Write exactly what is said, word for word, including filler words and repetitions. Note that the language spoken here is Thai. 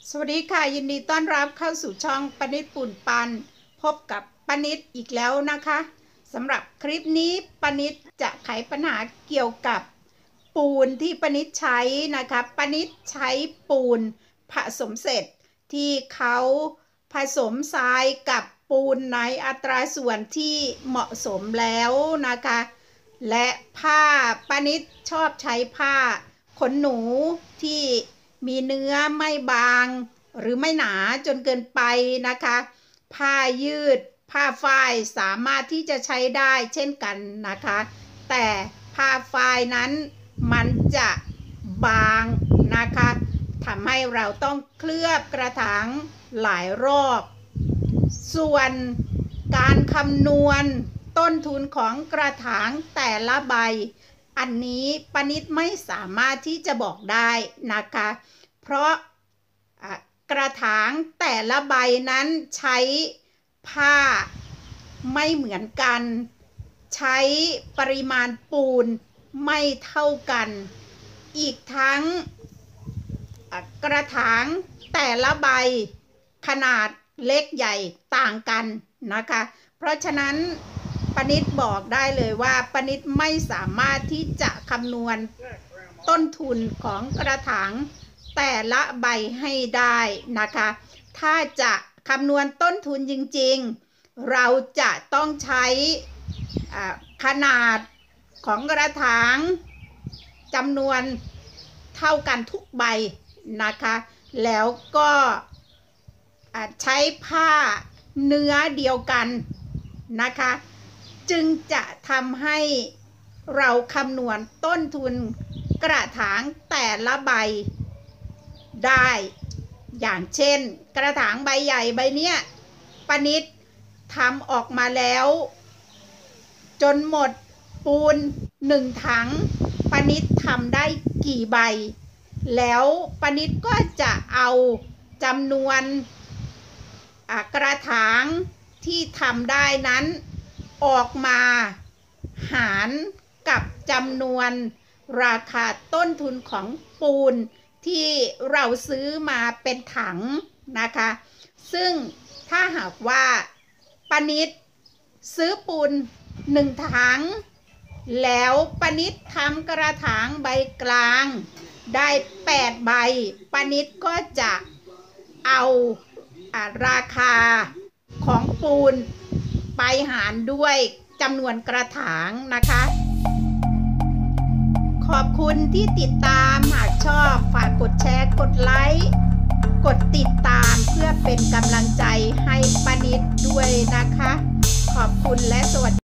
สวัสดีค่ะยินดีต้อนรับเข้าสู่ช่องปนิดปุ่นปันพบกับปนิดอีกแล้วนะคะสำหรับคลิปนี้ปนิดจะไขปัญหาเกี่ยวกับปูนที่ปนิดใช้นะคะปนิดใช้ปูนผสมเสร็จที่เขาผสมทรายกับปูนในอัตราส่วนที่เหมาะสมแล้วนะคะและผ้าปนิดชอบใช้ผ้าขนหนูที่มีเนื้อไม่บางหรือไม่หนาจนเกินไปนะคะผ้ายืดผ้าฝ้ายสามารถที่จะใช้ได้เช่นกันนะคะแต่ผ้าฝ้ายนั้นมันจะบางนะคะทำให้เราต้องเคลือบกระถางหลายรอบส่วนการคำนวณต้นทุนของกระถางแต่ละใบอันนี้ปนิดไม่สามารถที่จะบอกได้นะคะเพราะกระถางแต่ละใบนั้นใช้ผ้าไม่เหมือนกันใช้ปริมาณปูนไม่เท่ากันอีกทั้งกระถางแต่ละใบขนาดเล็กใหญ่ต่างกันนะคะเพราะฉะนั้นปนิดบอกได้เลยว่าปนิดไม่สามารถที่จะคำนวณต้นทุนของกระถางแต่ละใบให้ได้นะคะถ้าจะคำนวณต้นทุนจริงๆเราจะต้องใช้ขนาดของกระถางจำนวนเท่ากันทุกใบนะคะแล้วก็ใช้ผ้าเนื้อเดียวกันนะคะจึงจะทำให้เราคำนวณต้นทุนกระถางแต่ละใบได้อย่างเช่นกระถางใบใหญ่ใบเนี้ยปนิดทำออกมาแล้วจนหมดปูนหนึ่งถังปนิดทำได้กี่ใบแล้วปนิดก็จะเอาจำนวนกระถางที่ทำได้นั้นออกมาหารกับจำนวนราคาต้นทุนของปูนที่เราซื้อมาเป็นถังนะคะซึ่งถ้าหากว่าปนิดซื้อปูนหนึ่งถังแล้วปนิดทำกระถางใบกลางได้แปดใบปนิดก็จะเอาราคาของปูนไปหารด้วยจำนวนกระถางนะคะขอบคุณที่ติดตามหากชอบฝากกดแชร์กดไลค์กดติดตามเพื่อเป็นกำลังใจให้ปนิดด้วยนะคะขอบคุณและสวัสดี